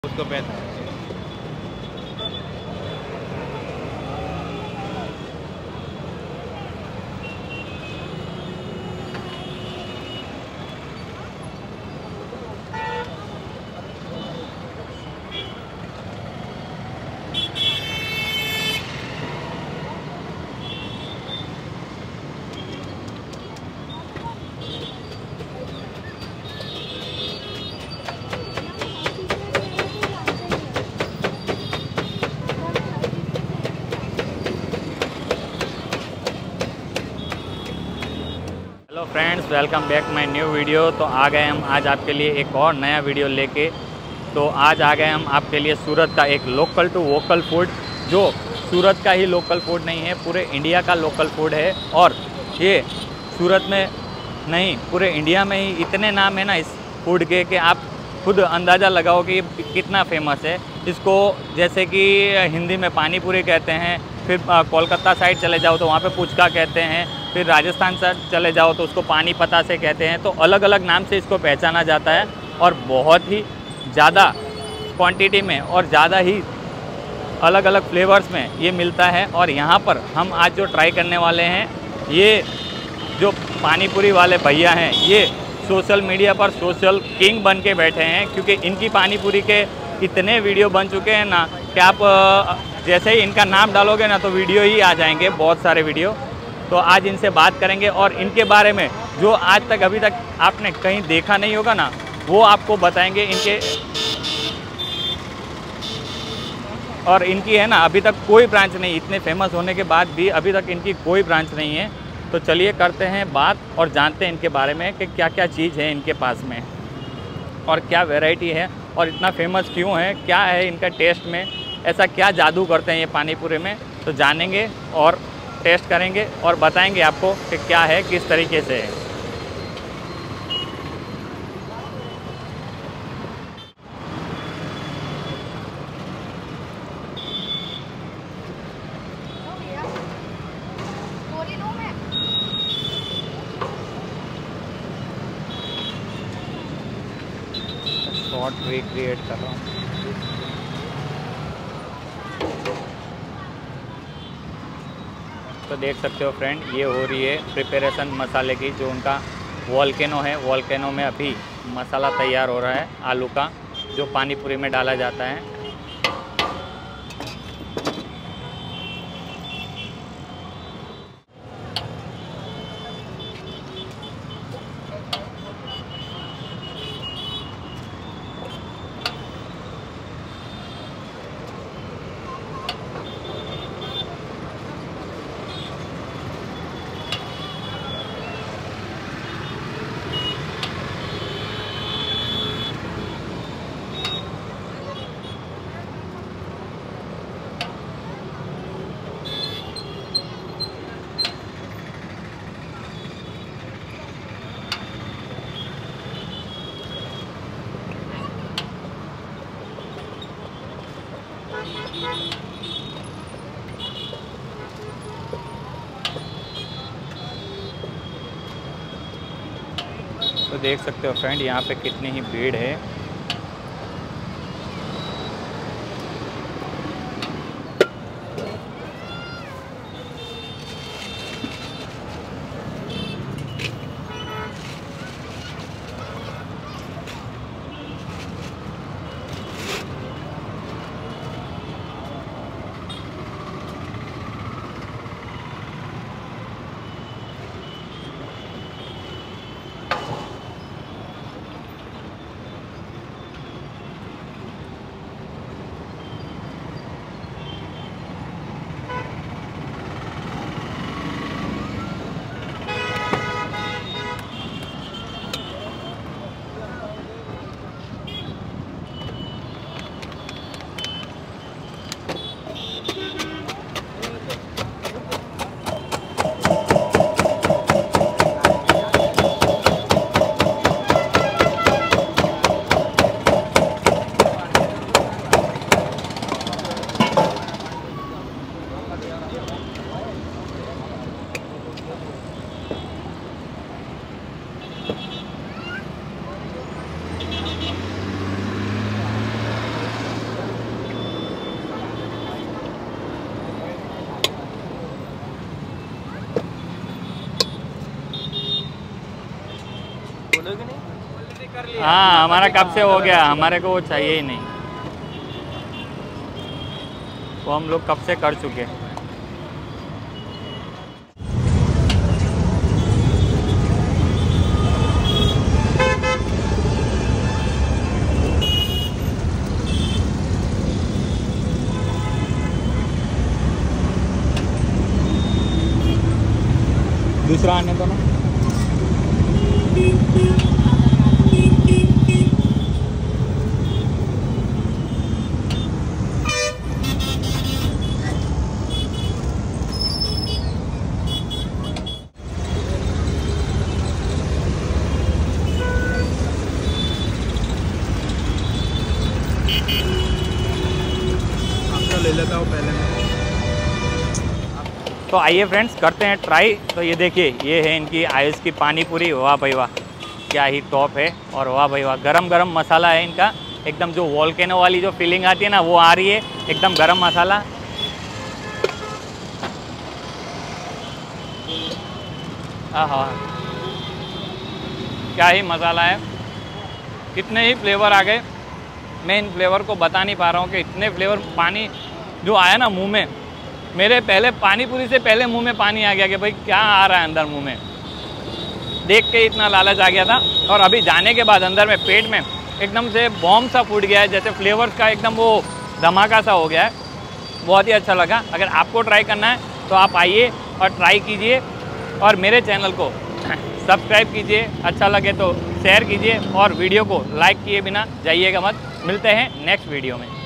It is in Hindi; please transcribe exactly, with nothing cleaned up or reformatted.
उसको पैसा hello friends, welcome back my new video. तो आ गए हम आज आपके लिए एक और नया वीडियो लेके। तो आज आ गए हम आपके लिए सूरत का एक लोकल टू वोकल फूड, जो सूरत का ही लोकल फूड नहीं है, पूरे इंडिया का लोकल फूड है। और ये सूरत में नहीं, पूरे इंडिया में ही इतने नाम है ना इस फूड के कि आप खुद अंदाज़ा लगाओ कि ये कितना फेमस है। इसको जैसे कि हिंदी में पानी पूरी कहते हैं, फिर कोलकाता साइड चले जाओ तो वहाँ पे पुचका कहते हैं, फिर राजस्थान साइड चले जाओ तो उसको पानी पता से कहते हैं। तो अलग अलग नाम से इसको पहचाना जाता है और बहुत ही ज़्यादा क्वांटिटी में और ज़्यादा ही अलग अलग फ्लेवर्स में ये मिलता है। और यहाँ पर हम आज जो ट्राई करने वाले हैं, ये जो पानी पूरी वाले भैया हैं, ये सोशल मीडिया पर सोशल किंग बन के बैठे हैं, क्योंकि इनकी पानी पूरी के इतने वीडियो बन चुके हैं ना कि आप जैसे ही इनका नाम डालोगे ना तो वीडियो ही आ जाएंगे, बहुत सारे वीडियो। तो आज इनसे बात करेंगे और इनके बारे में जो आज तक अभी तक आपने कहीं देखा नहीं होगा ना, वो आपको बताएंगे। इनके और इनकी है ना अभी तक कोई ब्रांच नहीं, इतने फेमस होने के बाद भी अभी तक इनकी कोई ब्रांच नहीं है। तो चलिए करते हैं बात और जानते हैं इनके बारे में कि क्या क्या चीज़ है इनके पास में और क्या वैरायटी है और इतना फेमस क्यों है, क्या है इनका टेस्ट में, ऐसा क्या जादू करते हैं ये पानी पूरी में। तो जानेंगे और टेस्ट करेंगे और बताएंगे आपको कि क्या है, किस तरीके से है। शॉर्ट रिक्रिएट कर रहा हूँ। तो देख सकते हो फ्रेंड, ये हो रही है प्रिपरेशन मसाले की, जो उनका वोल्केनो है। वोल्केनो में अभी मसाला तैयार हो रहा है आलू का, जो पानी पूरी में डाला जाता है। तो देख सकते हो फ्रेंड, यहाँ पे कितनी ही भीड़ है। हाँ हमारा कब से हो गया, हमारे को वो चाहिए ही नहीं, वो हम लोग कब से कर चुके। दूसरा आने दो ना। ले लेता हूँ पहले मैं। तो आइए फ्रेंड्स करते हैं ट्राई। तो ये देखिए ये है इनकी आयुष की पानी पूरी, वाह भाई वाह क्या ही टॉप है। और वाह भाई वाह गरम गरम मसाला है इनका, एकदम जो वोल्केनो वाली जो फीलिंग आती है ना वो आ रही है, एकदम गरम मसाला। आहा क्या ही मसाला है, कितने ही फ्लेवर आ गए, मैं इन फ्लेवर को बता नहीं पा रहा हूँ कि इतने फ्लेवर। पानी जो आया ना मुंह में, मेरे पहले पानी पूरी से पहले मुंह में पानी आ गया कि भाई क्या आ रहा है अंदर मुंह में, देख के इतना लालच आ गया था। और अभी जाने के बाद अंदर में पेट में एकदम से बॉम्ब सा फूट गया है, जैसे फ्लेवर्स का एकदम वो धमाका सा हो गया है, बहुत ही अच्छा लगा। अगर आपको ट्राई करना है तो आप आइए और ट्राई कीजिए, और मेरे चैनल को सब्सक्राइब कीजिए, अच्छा लगे तो शेयर कीजिए, और वीडियो को लाइक किए बिना जाइएगा मत। मिलते हैं नेक्स्ट वीडियो में।